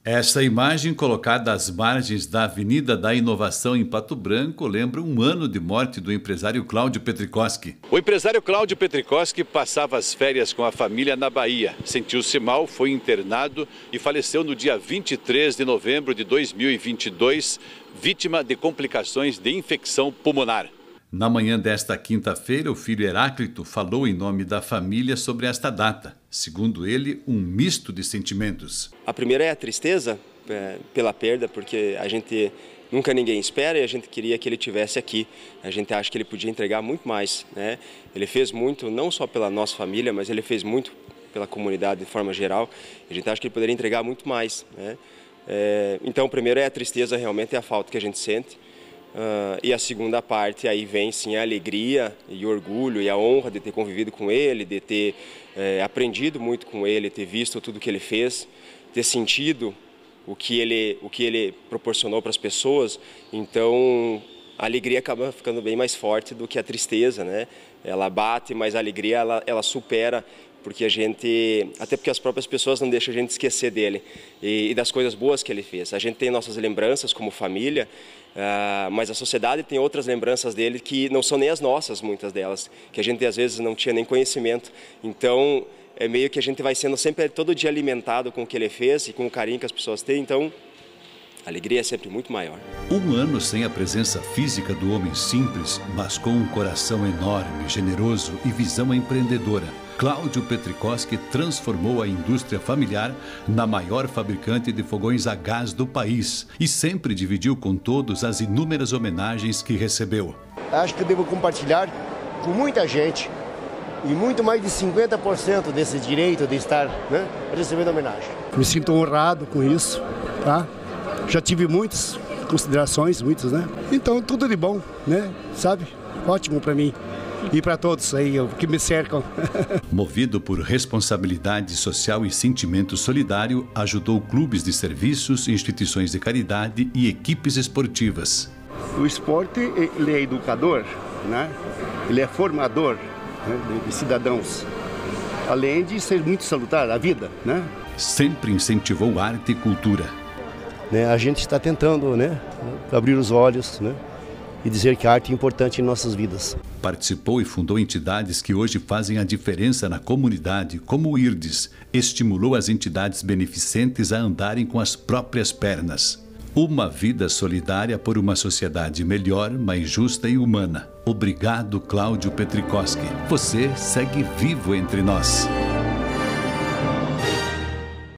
Essa imagem, colocada às margens da Avenida da Inovação em Pato Branco, lembra um ano de morte do empresário Cláudio Petrikowski. O empresário Cláudio Petrikowski passava as férias com a família na Bahia. Sentiu-se mal, foi internado e faleceu no dia 23 de novembro de 2022, vítima de complicações de infecção pulmonar. Na manhã desta quinta-feira, o filho Heráclito falou em nome da família sobre esta data. Segundo ele, um misto de sentimentos. A primeira é a tristeza pela perda, porque a gente nunca ninguém espera e a gente queria que ele estivesse aqui. A gente acha que ele podia entregar muito mais, né? Ele fez muito, não só pela nossa família, mas ele fez muito pela comunidade de forma geral. A gente acha que ele poderia entregar muito mais, né? Então, o primeiro é a tristeza, realmente é a falta que a gente sente. E a segunda parte, aí vem sim a alegria e o orgulho e a honra de ter convivido com ele, de ter aprendido muito com ele, ter visto tudo que ele fez, ter sentido o que ele proporcionou para as pessoas. Então a alegria acaba ficando bem mais forte do que a tristeza, né? Ela bate, mas a alegria ela supera, porque até porque as próprias pessoas não deixam a gente esquecer dele e das coisas boas que ele fez. A gente tem nossas lembranças como família, mas a sociedade tem outras lembranças dele que não são nem as nossas, muitas delas, que a gente às vezes não tinha nem conhecimento. Então é meio que a gente vai sendo sempre todo dia alimentado com o que ele fez e com o carinho que as pessoas têm, então a alegria é sempre muito maior. Um ano sem a presença física do homem simples, mas com um coração enorme, generoso e visão empreendedora, Cláudio Petrikowski transformou a indústria familiar na maior fabricante de fogões a gás do país e sempre dividiu com todos as inúmeras homenagens que recebeu. Acho que eu devo compartilhar com muita gente e muito mais de 50% desse direito de estar, né, recebendo homenagem. Me sinto honrado com isso, tá? Já tive muitas considerações, né? Então tudo de bom, né? Sabe? Ótimo para mim. E para todos aí que me cercam. Movido por responsabilidade social e sentimento solidário, ajudou clubes de serviços, instituições de caridade e equipes esportivas. O esporte, ele é educador, né? Ele é formador, né, de cidadãos, além de ser muito salutar a vida, né? Sempre incentivou arte e cultura. A gente está tentando, né, abrir os olhos, né, e dizer que a arte é importante em nossas vidas. Participou e fundou entidades que hoje fazem a diferença na comunidade, como o IRDES. Estimulou as entidades beneficentes a andarem com as próprias pernas. Uma vida solidária por uma sociedade melhor, mais justa e humana. Obrigado, Cláudio Petrikowski. Você segue vivo entre nós.